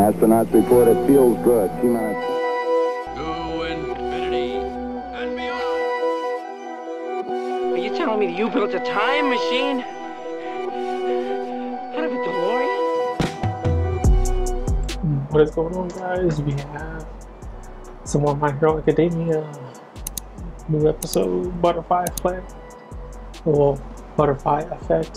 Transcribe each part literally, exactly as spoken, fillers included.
Astronauts report it feels good. T-minus. To infinity and beyond. Are you telling me that you built a time machine? Out of a DeLorean? What is going on, guys? We have some more My Hero Academia. New episode, Butterfly Effect. Well, Butterfly Effect.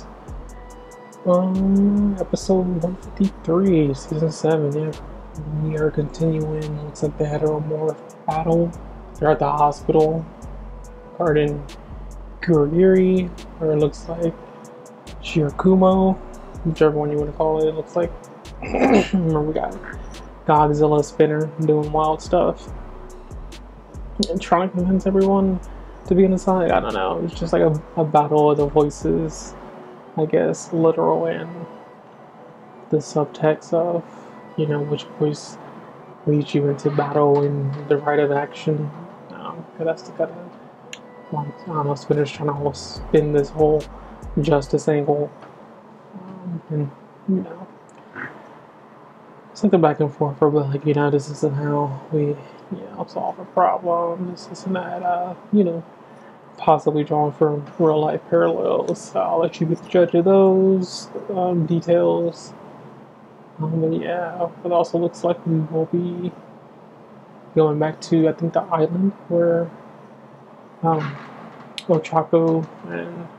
Um, episode one fifty-three, season seven. Yeah, we are continuing. Looks like the Heteromorph battle. They're at the hospital, guarding Kurogiri, or it looks like Shirakumo, whichever one you want to call it. It looks like. Remember, we got Godzilla Spinner doing wild stuff and trying to convince everyone to be on his side. I don't know. It's just like a, a battle of the voices, I guess, literal and the subtext of, you know, which voice leads you into battle and the right of action. Um, that's the kind of, like, I don't know, Spinner's trying to whole spin this whole justice angle. Um, and, you know, something back and forth for, like, you know, this isn't how we, you know, solve a problem. This isn't that, uh, you know, possibly drawn from real life parallels. So I'll let you be the judge of those um, details. Um, but yeah, it also looks like we will be going back to, I think, the island where um, Ochako and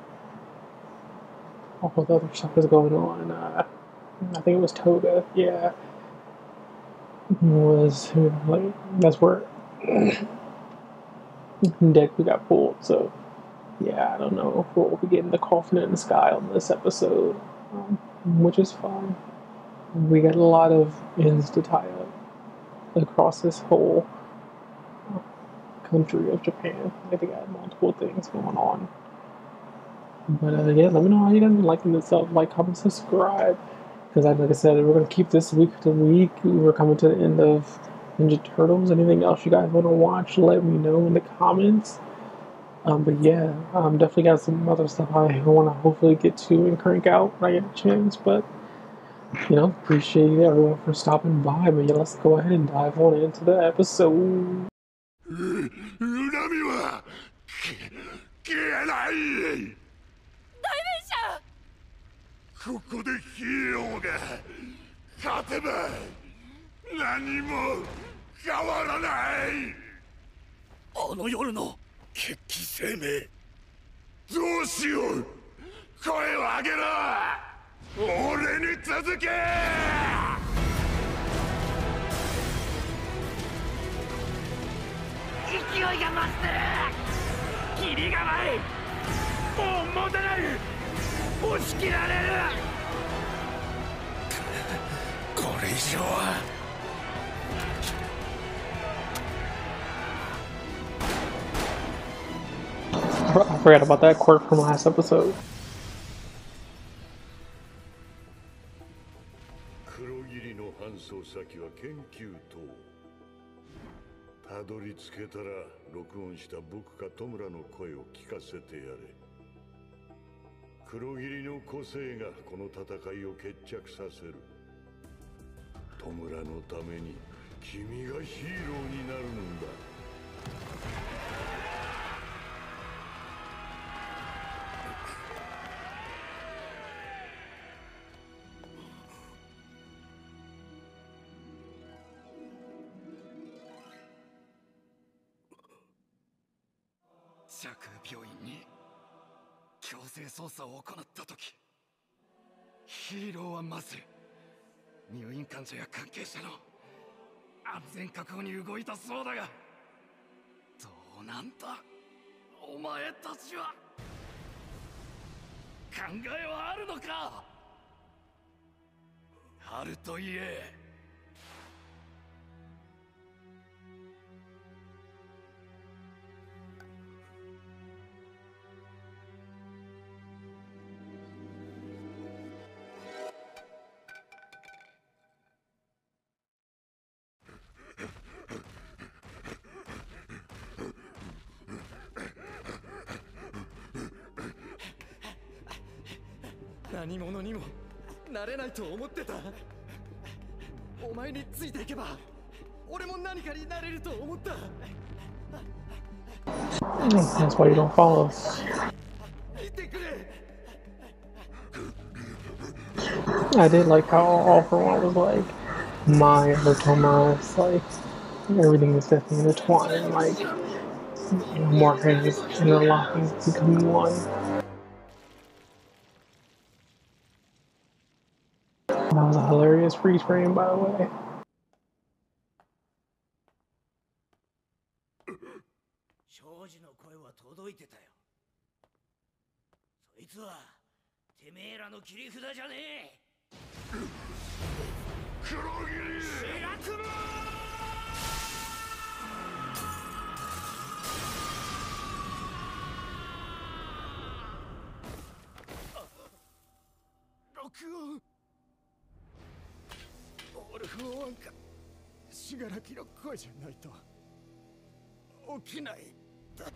all the other stuff is going on. Uh, I think it was Toga, yeah. Was like that's where Deku got pulled. So yeah, I don't know if we'll be getting the coffin in the sky on this episode, um, which is fine. We got a lot of ends to tie up across this whole country of Japan. Like, they got multiple things going on. But uh, yeah, let me know how you guys are liking this up. Like, comment, subscribe. Because, like I said, we're going to keep this week to week. We're coming to the end of Ninja Turtles. Anything else you guys want to watch, let me know in the comments. Um, but yeah, um, definitely got some other stuff I want to hopefully get to and crank out when I get a chance. But, you know, appreciate everyone for stopping by. But yeah, let's go ahead and dive on into the episode. ここでヒーローが勝てば何も変わらない。あの夜の決起生命、どうしよう。声を上げろ。俺に続け。勢いが増してる。キリがない。もう持たない。 押し切られる。これ以上は。 I forgot about that quirk from last episode. 黒霧の搬送先は研究棟。たどり着けたら録音した僕か戸村の声を聞かせてやれ。 黒霧の個性がこの戦いを決着させる。戸村のために君がヒーローになるんだ。 社空病院に 強制捜査を行ったとき、ヒーローはまず入院患者や関係者の安全確保に動いたそうだが、どうなんだお前たちは。考えはあるのか。あると言え。 何者にもなれないと思ってた。 お前についていけば俺も何かになれると思った。 That's why you don't follow. I did like how All For One was like my or Tomas, like everything is definitely intertwined, like more hands interlocking, becoming one. That was a hilarious freeze frame, by the way. 庄司の声は届いてたよ。そいつはてめえらの切り札じゃねえ。黒霧白雲。録音。オルフオンか。死柄木の声じゃないと起きない。 だった。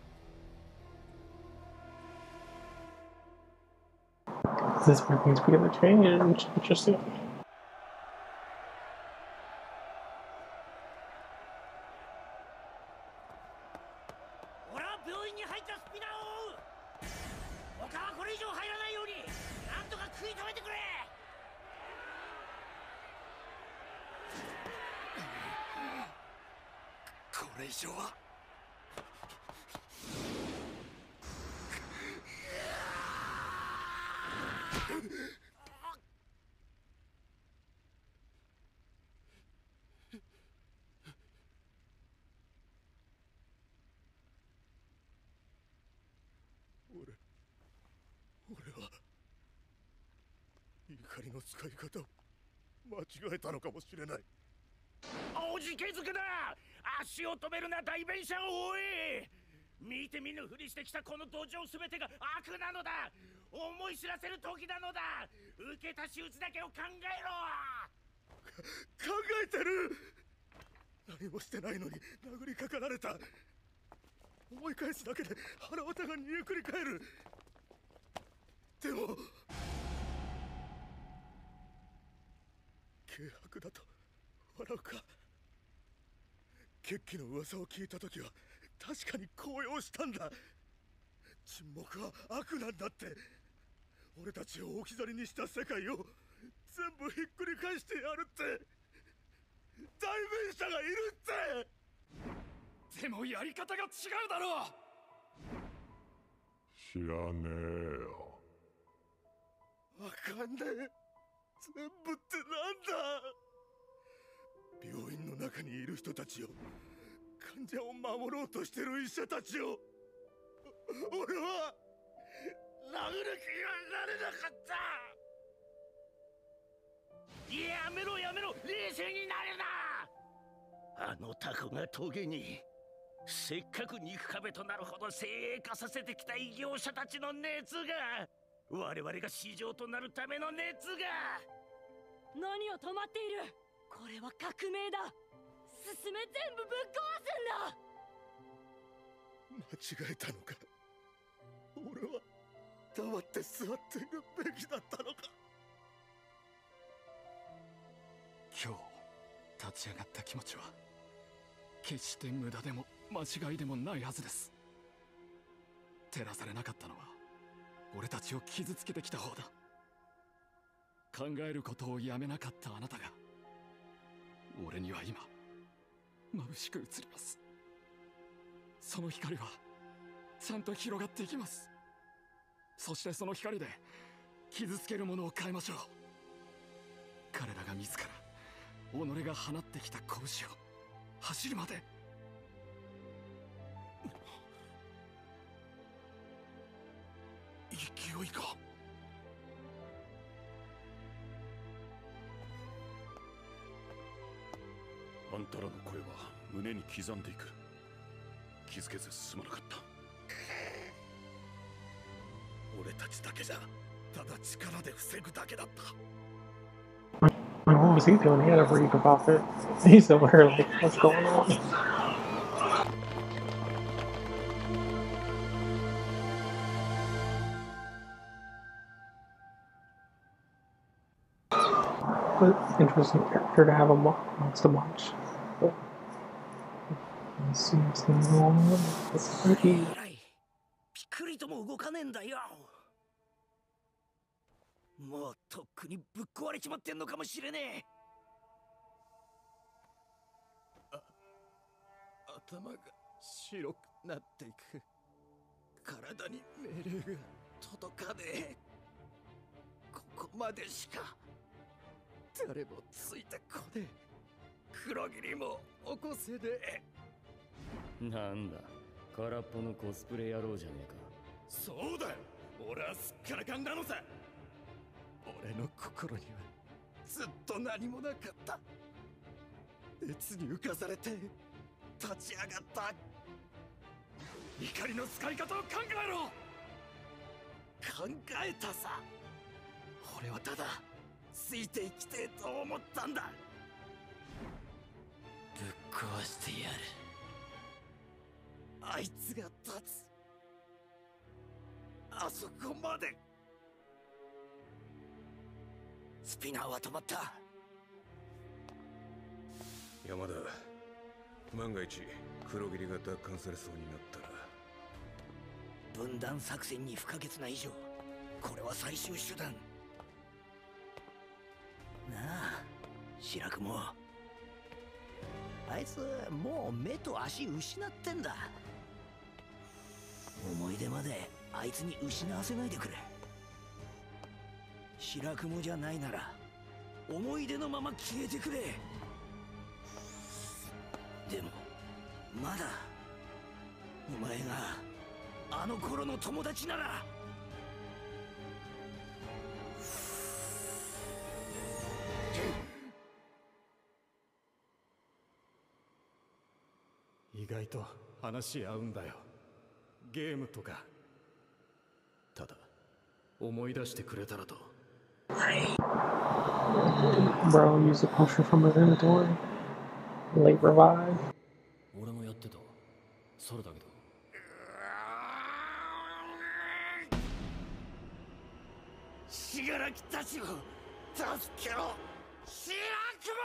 This where things begin to change. Interesting. 俺は病院に入ったスピナーを追う。他はこれ以上入らないようになんとか食い止めてくれ。これ以上は。 俺は怒りの使い方を間違えたのかもしれない。おじけづけだ。足を止めるな代弁者を追え。見て見ぬふりしてきたこの土壌すべてが悪なのだ。思い知らせる時なのだ。受けた手術だけを考えろ。考えてる。何もしてないのに殴りかかられた。思い返すだけで腹渡が煮えくり返る。でも軽薄だと笑うか。決起の噂を聞いた時は確かに高揚したんだ。沈黙は悪なんだって。俺たちを置き去りにした世界を全部ひっくり返してやるって代弁者がいるって。でもやり方が違うだろう。知らねえよ。わかんねえ。全部ってなんだ。病院の中にいる人たちを、患者を守ろうとしてる医者たちを俺は殴る気にはなれなかった。やめろやめろ、冷静になれな。あのタコが棘にせっかく肉壁となるほど精鋭化させてきた異業者たちの熱が、我々が市場となるための熱が。 何を止まっている。これは革命だ。進め全部ぶっ壊すんだ。 間違えたのか。俺は黙って座っているべきだったのか。今日立ち上がった気持ちは決して無駄でも間違いでもないはずです。照らされなかったのは俺たちを傷つけてきた方だ。考えることをやめなかったあなたが俺には今眩しく映ります。その光はちゃんと広がっていきます。そしてその光で傷つけるものを変えましょう。彼らが自ら己が放ってきた拳を走るまで。勢いか。あんたらの声は胸に刻んでいく。気づけず進まなかった。俺たちだけじゃただ力で防ぐだけだった。 What was he doing? He had a read about it. He's over here like, what's going on? an interesting character to have amongst a bunch. But let's see what's going to go on. It's pretty. ピクリとも動かねえんだよ。もうとっくにぶっ壊れちまってんのかもしれねえ。あ、頭が白くなっていく。体に命令が届かねえ。ここまでしか誰もついてこねえ。黒霧も起こせねえ。 なんだ、空っぽのコスプレ野郎じゃねえか。 そうだよ、俺はすっからかんなのさ。俺の心にはずっと何もなかった。熱に浮かされて立ち上がった。怒りの使い方を考えろ。考えたさ。俺はただついていきてえと思ったんだ。ぶっ壊してやる。あいつが立つ。あそこまで。スピナーは止まった。 山田、万が一黒霧が奪還されそうになったら。 分断作戦に不可欠な以上、これは最終手段。なあ、白雲。あいつもう目と足失ってんだ。思い出まであいつに失わせないでくれ。白雲じゃないなら思い出のまま消えてくれ。でもまだお前があの頃の友達なら。意外と話し合うんだよ、ゲームとか。ただ思い出してくれたらと。 Bro, use the potion from his inventory. Late revive. 俺もやってた。それだけど。 死柄木たちを助けろ、白雲。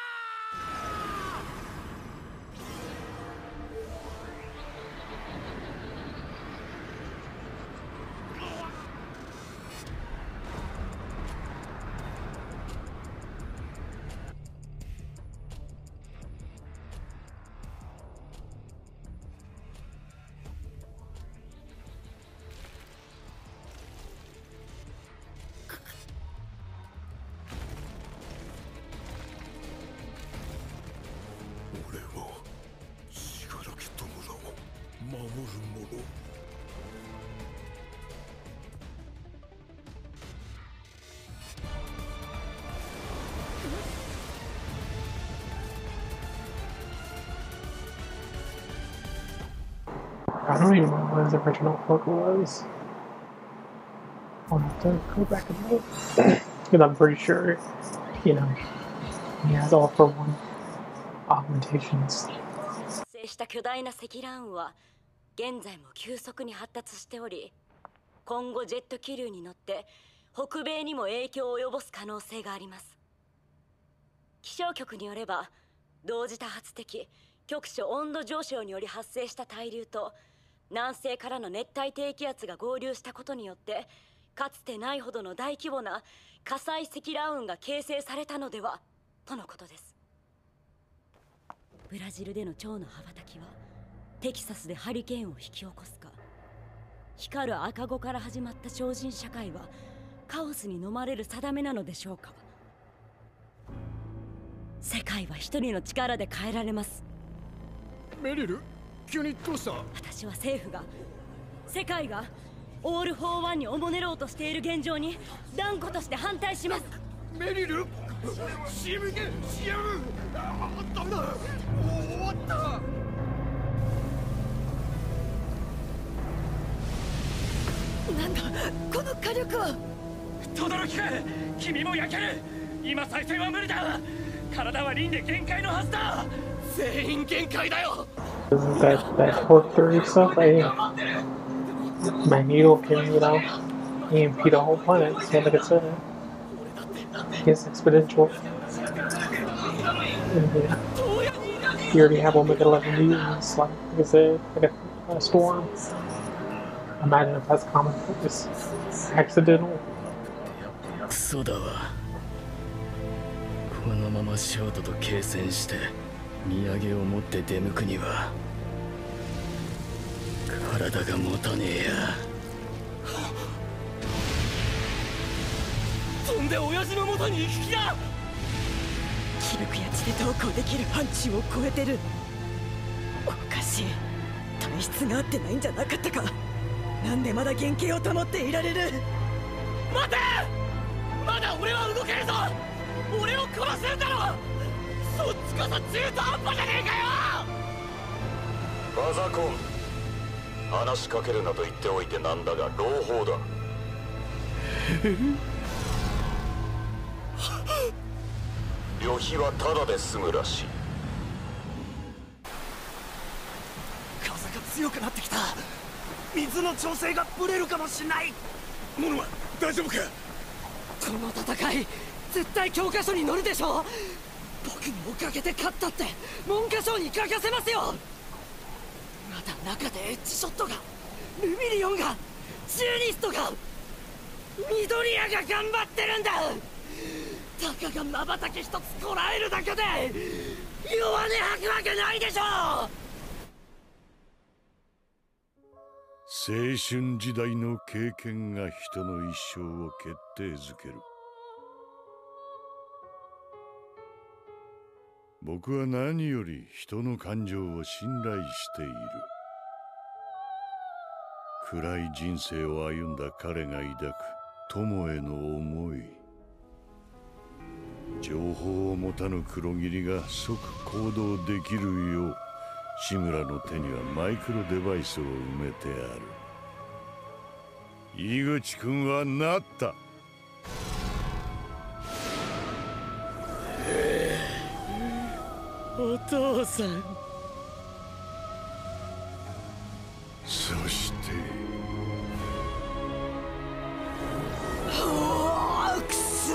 I don't even know what his original quote was. I'll have to go back and look. Because I'm pretty sure, you know, he has all for one augmentations. した巨大な積乱雲は現在も急速に発達しており、今後ジェット気流に乗って北米にも影響を及ぼす可能性があります。気象局によれば、同時多発的局所温度上昇により発生した対流と南西からの熱帯低気圧が合流したことによって、かつてないほどの大規模な火砕積乱雲が形成されたのではとのことです。ブラジルでの蝶の羽ばたきはテキサスでハリケーンを引き起こすか、光る赤子から始まった超人社会はカオスに飲まれる定めなのでしょうか。世界は一人の力で変えられます。 メリル、急にどうした？ 私は政府が、世界がオール・フォー・ワンにおもねろうとしている現状に断固として反対します。 メリル、シーエム ゲ シーエム、 あーダメだ、もう終わった。なんだこの火力は。轟君、君も焼ける。今再生は無理だ。体は輪で限界のはずだ。全員限界だよ。 Isn't that that torque three stuff? I Magneto can, you know, E M P the whole planet, so like I said. His exponential. And, yeah. You already have Omega eleven mutants, like, like I said, like a, a storm. Imagine if that's common, it's accidental. クソだわ。このままショートと継戦して土産を持って出向くには体が持たねえや。 飛んで親父の元に行く気だ。 気力や血で投稿できる範疇を超えてる。おかしい。体質が合ってないんじゃなかったか。なんでまだ原型を保っていられる。 待て、まだ俺は動けるぞ。俺を殺せるだろ。そっちこそ中途半端じゃねえかよ。 バザコン、話しかけるなと言っておいてなんだが朗報だ。旅費はタダで済むらしい。 風が強くなってきた。水の調整がブレるかもしれない。モノは大丈夫か。この戦い絶対教科書に載るでしょ。僕のおかげで勝ったって文科省に書かせますよ。まだ中でエッジショットが、ルミリオンが、ジュニストが、緑谷が頑張ってるんだ。たかが瞬き一つこらえるだけで弱音吐くわけないでしょ。 青春時代の経験が人の一生を決定づける。僕は何より人の感情を信頼している。暗い人生を歩んだ彼が抱く友への思い。情報を持たぬ黒霧が即行動できるよう志村の手にはマイクロデバイスを埋めてある。井口君はなった。 お父さん。 そしてくそ。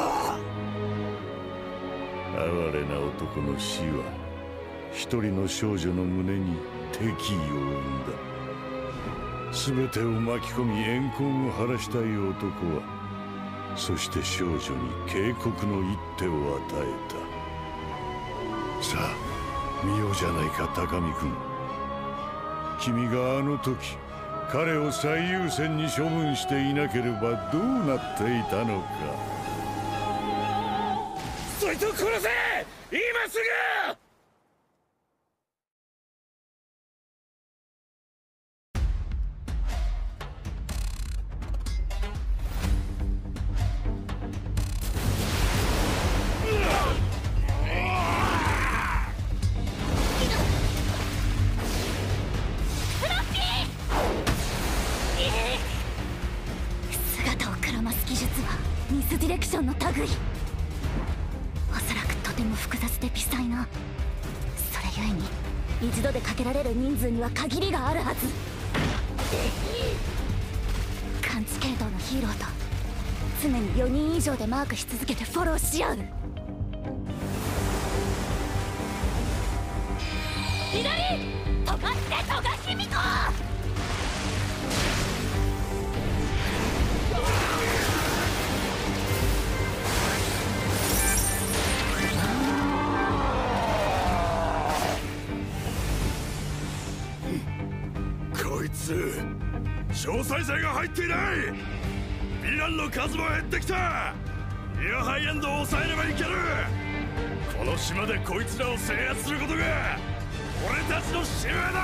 哀れな男の死は一人の少女の胸に敵意を生んだ。全てを巻き込み怨恨を晴らしたい男はそして少女に警告の一手を与えた。さあ見ようじゃないか高見君。君があの時彼を最優先に処分していなければどうなっていたのか。 そいつを殺せ今すぐ。 姿をくらます技術はミスディレクションの類。おそらくとても複雑で微細な。それゆえに一度でかけられる人数には限りがあるはず。感知系統のヒーローと常によにん以上でマークし続けてフォローし合う。左とがってとがしみこ。 こいつ詳細性が入っていない。ヴィランの数も減ってきた。イアハイエンドを抑えればいける。この島でこいつらを制圧することが俺たちの使命だ。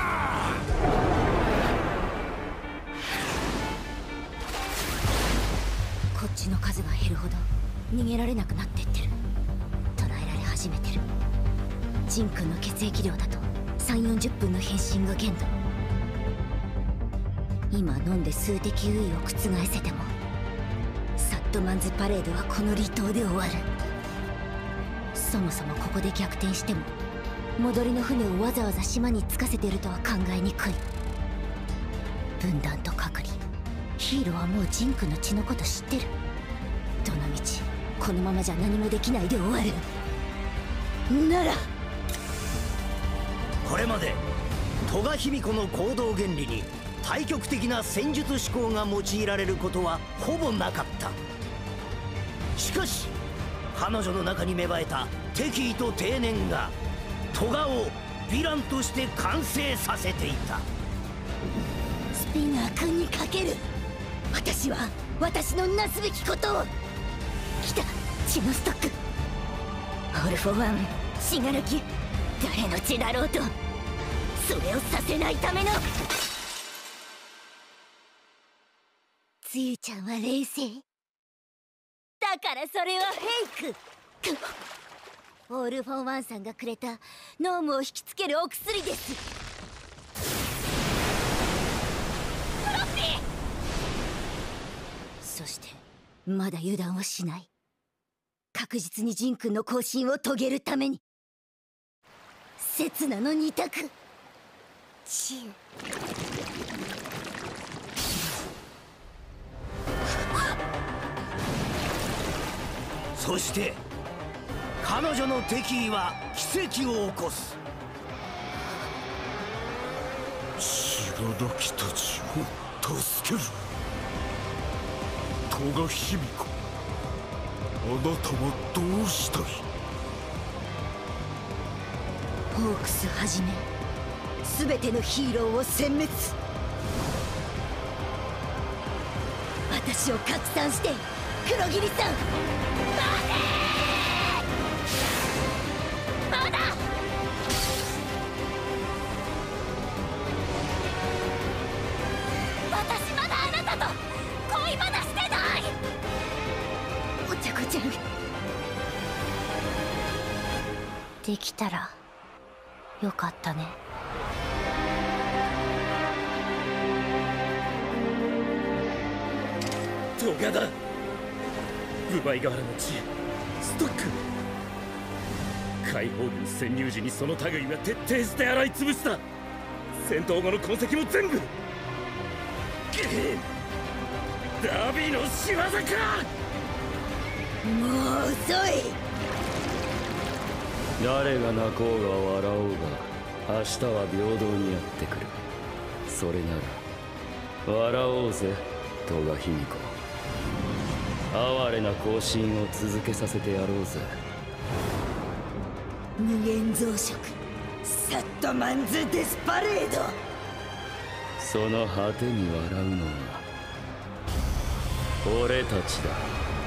こっちの数が減るほど逃げられなくなってってる。捉えられ始めてる。ジン君の血液量だとさんじゅうよんじゅっぷんの変身が限度。今飲んで数的優位を覆せてもサットマンズパレードはこの離島で終わる。そもそもここで逆転しても戻りの船をわざわざ島に着かせているとは考えにくい。分断と隔離。ヒーローはもうジンクの血のこと知ってる。どのみちこのままじゃ何もできないで終わる。ならこれまで戸賀卑弥呼の行動原理に対極的な戦術思考が用いられることはほぼなかった。しかし彼女の中に芽生えた敵意と定念が戸賀をヴィランとして完成させていた。 スピナー君にかける。私は私のなすべきことを。来た血のストック。オール・フォー・ワン死柄木、誰の血だろうとそれをさせないための。つゆちゃんは冷静だからそれはフェイク。オール・フォー・ワンさんがくれたノームを引きつけるお薬です。フロッピー。そしてまだ油断はしない。確実にジン君の行進を遂げるために刹那の二択。チユそして彼女の敵意は奇跡を起こす。 白滝たちを助ける。戸賀卑弥呼、あなたはどうしたい？ ホークスはじめ全てのヒーローを殲滅。私を拡散して黒桐さん。待てー！まだ私まだあなたと恋話してない。お茶子ちゃんできたらよかったね。 トガだ。奪い瓦の地ストック。解放軍潜入時にその類は徹底して洗い潰した。戦闘後の痕跡も全部ダビの仕業か。 もう遅い。 誰が泣こうが笑おうが明日は平等にやってくる。それなら笑おうぜ戸賀卑弥呼。哀れな行進を続けさせてやろうぜ。 無限増殖サットマンズ・デスパレード。 その果てに笑うのは俺たちだ。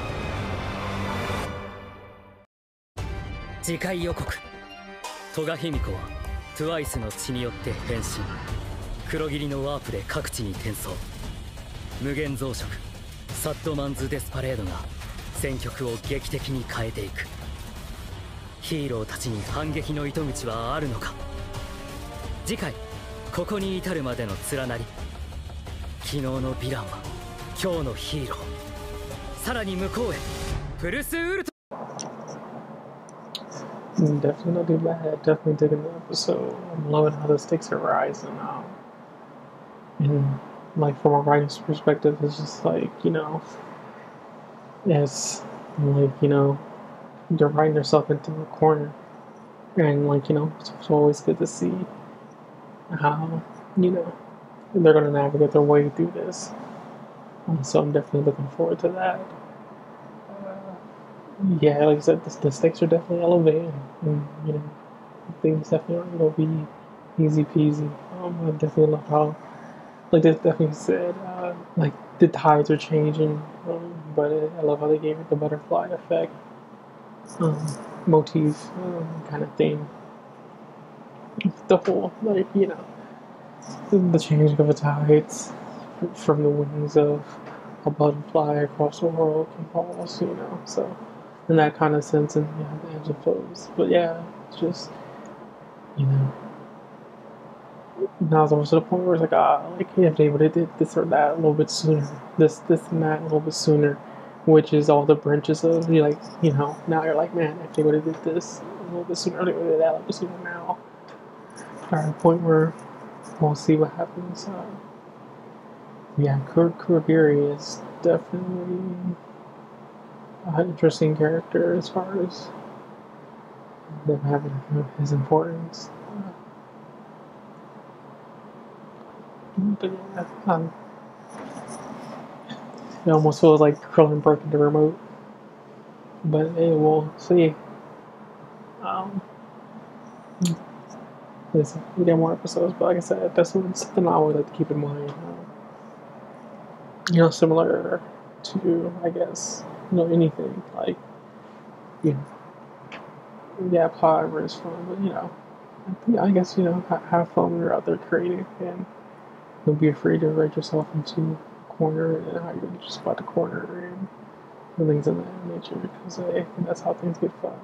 次回予告。戸賀卑弥呼はトゥワイスの血によって変身。黒霧のワープで各地に転送。無限増殖サットマンズ・デスパレードが戦局を劇的に変えていく。ヒーローたちに反撃の糸口はあるのか。次回ここに至るまでの連なり。昨日のヴィランは今日のヒーロー。さらに向こうへプルスウルト。 Definitely not too bad. Definitely digging the episode. I'm loving how the stakes are rising now. And like from a writer's perspective, it's just like, you know, it's like, you know, they're writing themselves into a corner. And like, you know, it's, it's always good to see how, you know, they're going to navigate their way through this. Um, so I'm definitely looking forward to that. Yeah, like I said, the, the stakes are definitely elevated, and you know, things definitely aren't gonna be easy peasy. Um, I definitely love how, like they definitely said, uh, like the tides are changing, um, but it, I love how they gave it the butterfly effect, um, motif um, kind of thing. The whole, like, you know, the, the changing of the tides from the wings of a butterfly across the world can cause, you know, so. In that kind of sense, and yeah, the ebbs and flows. But yeah, it's just, you know, now it's almost to the point where it's like, ah, like if they would have did this or that a little bit sooner, this, this and that a little bit sooner, which is all the branches of, you like, you know, now you're like, man, if they would have did this a little bit sooner, they would have did that a little bit sooner now. We're at a point where we'll see what happens. Uh, yeah, Kurogiri is definitely uh, interesting character as far as them having his importance. But yeah, um, it almost feels like Krillin breaking the remote. But hey, we'll see. Um, there's, we get more episodes, but like I said, that's something I always like to keep in mind. Um, you know, similar to, I guess, you know, anything like, you know, yeah, plot is fun, but you know, I guess, you know, have fun when you're out there creating, and don't be afraid to write yourself into a corner and how you're just about the corner and things of that nature, because I think that's how things get fun.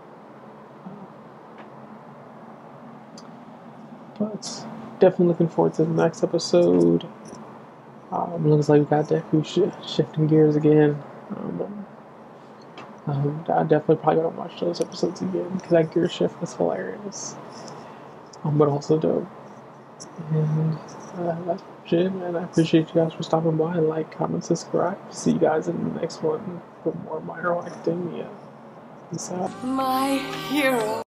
But definitely looking forward to the next episode. Um, looks like we got Deku sh shifting gears again. Um, um, I definitely probably gonna watch those episodes again because that gear shift was hilarious, um, but also dope. And uh, that's it, man. I appreciate you guys for stopping by. Like, comment, subscribe. See you guys in the next one for more My Hero Academia. Peace out. My hero.